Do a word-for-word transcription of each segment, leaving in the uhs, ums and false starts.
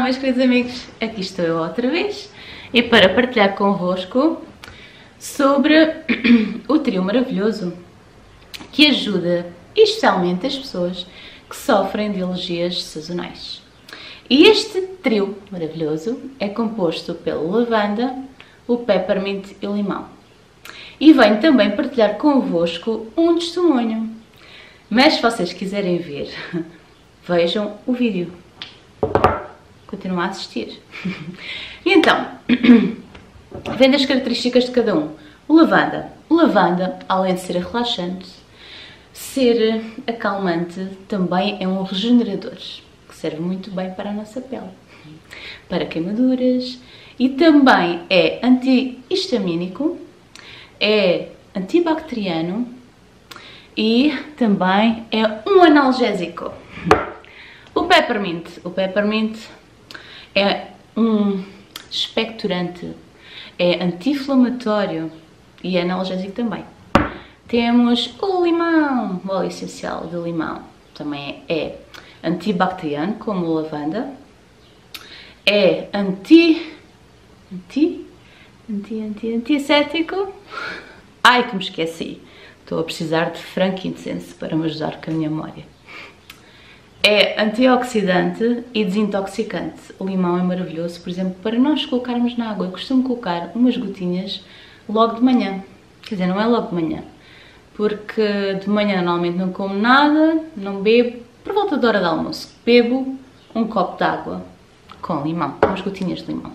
meus queridos amigos, aqui estou eu outra vez e para partilhar convosco sobre o trio maravilhoso que ajuda especialmente as pessoas que sofrem de alergias sazonais. E este trio maravilhoso é composto pela lavanda, o peppermint e o limão. E venho também partilhar convosco um testemunho. Mas se vocês quiserem ver, vejam o vídeo. Continuam a assistir. E então, vendo as características de cada um. O lavanda. O lavanda, além de ser relaxante, ser acalmante, também é um regenerador, que serve muito bem para a nossa pele, para queimaduras, e também é anti-histamínico, é antibacteriano e também é um analgésico. O peppermint. O peppermint é um expectorante, é anti-inflamatório e é analgésico também. Temos o limão, o óleo essencial de limão, também é antibacteriano, como a lavanda, é anti, anti, anti, anti, antissético, ai que me esqueci, estou a precisar de frankincense para me ajudar com a minha memória. É antioxidante e desintoxicante. O limão é maravilhoso, por exemplo, para nós colocarmos na água. Eu costumo colocar umas gotinhas logo de manhã. Quer dizer, não é logo de manhã, porque de manhã normalmente não como nada, não bebo. Por volta da hora de almoço, bebo um copo de água com limão, umas gotinhas de limão.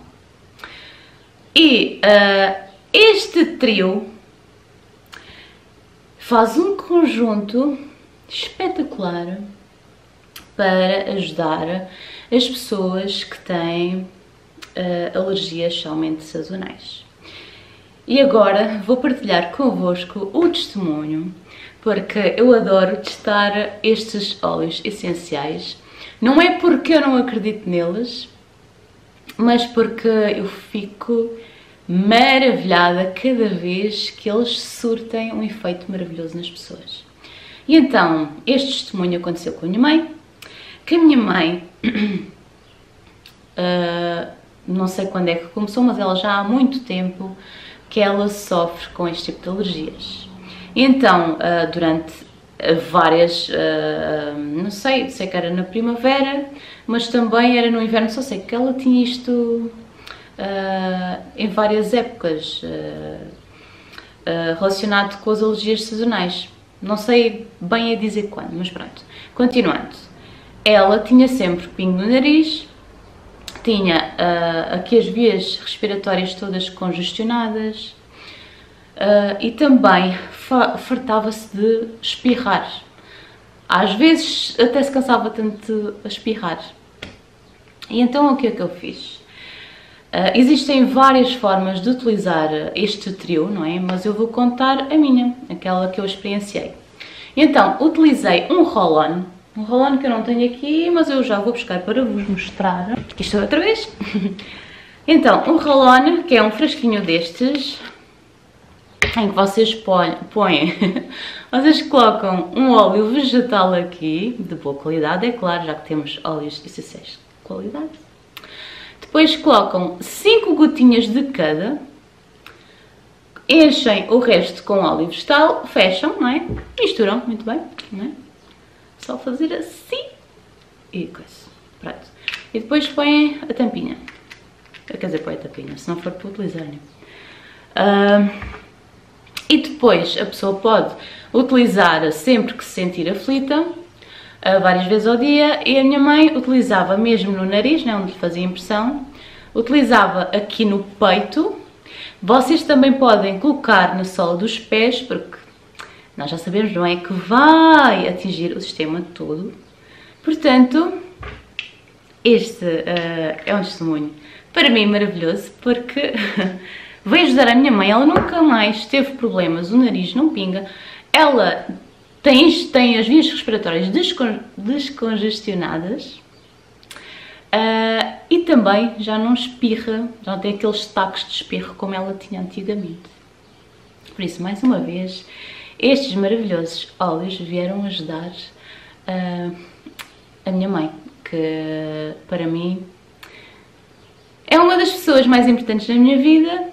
E uh, este trio faz um conjunto espetacular para ajudar as pessoas que têm uh, alergias somente sazonais. E agora vou partilhar convosco o testemunho, porque eu adoro testar estes óleos essenciais. Não é porque eu não acredito neles, mas porque eu fico maravilhada cada vez que eles surtem um efeito maravilhoso nas pessoas. E então, este testemunho aconteceu com a minha mãe, que a minha mãe, uh, não sei quando é que começou, mas ela já há muito tempo que ela sofre com este tipo de alergias. Então, uh, durante várias, uh, não sei, sei que era na primavera, mas também era no inverno, só sei que ela tinha isto uh, em várias épocas, uh, uh, relacionado com as alergias sazonais. Não sei bem a dizer quando, mas pronto. Continuando. Ela tinha sempre pingo no nariz, tinha uh, aqui as vias respiratórias todas congestionadas uh, e também fartava-se de espirrar. Às vezes até se cansava tanto de espirrar. E então o que é que eu fiz? Uh, existem várias formas de utilizar este trio, não é? Mas eu vou contar a minha, aquela que eu experienciei. Então, utilizei um roll-on. Um roll-on que eu não tenho aqui, mas eu já vou buscar para vos mostrar. Aqui estou outra vez. Então, um roll-on, que é um frasquinho destes, em que vocês põem, põem vocês colocam um óleo vegetal aqui, de boa qualidade, é claro, já que temos óleos essenciais de qualidade. Depois colocam cinco gotinhas de cada, enchem o resto com óleo vegetal, fecham, não é? Misturam muito bem, não é? Só fazer assim e coisa. Pronto. E depois põem a tampinha. Quer dizer, põe a tampinha, se não for para utilizar. Uh, e depois a pessoa pode utilizar sempre que se sentir aflita, uh, várias vezes ao dia. E a minha mãe utilizava mesmo no nariz, né, onde lhe fazia impressão. Utilizava aqui no peito. Vocês também podem colocar na sola dos pés, porque nós já sabemos, não é, que vai atingir o sistema todo. Portanto, este uh, é um testemunho para mim maravilhoso, porque veio ajudar a minha mãe. Ela nunca mais teve problemas, o nariz não pinga, ela tem, tem as vias respiratórias descon, descongestionadas uh, e também já não espirra, já não tem aqueles taques de espirro como ela tinha antigamente. Por isso, mais uma vez, estes maravilhosos óleos vieram ajudar uh, a minha mãe, que para mim É uma das pessoas mais importantes da minha vida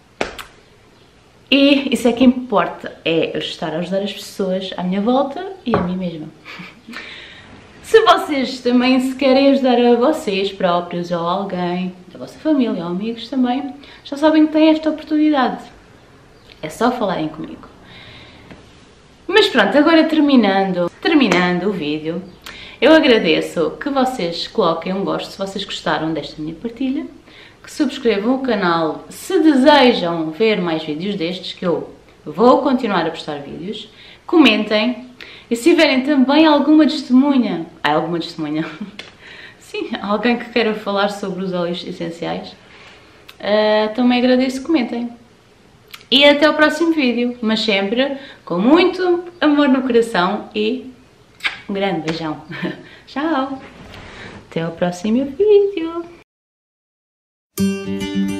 e isso é que importa, é estar a ajudar as pessoas à minha volta e a mim mesma. Se vocês também se querem ajudar a vocês próprios ou alguém, da vossa família ou amigos também, já sabem que têm esta oportunidade. É só falarem comigo. Mas pronto, agora terminando, terminando o vídeo, eu agradeço que vocês coloquem um gosto se vocês gostaram desta minha partilha, que subscrevam o canal se desejam ver mais vídeos destes, que eu vou continuar a postar vídeos, comentem e se tiverem também alguma testemunha, ah, alguma testemunha, sim, alguém que queira falar sobre os óleos essenciais, uh, também agradeço que comentem. E até o próximo vídeo, mas sempre com muito amor no coração e um grande beijão. Tchau! Até o próximo vídeo!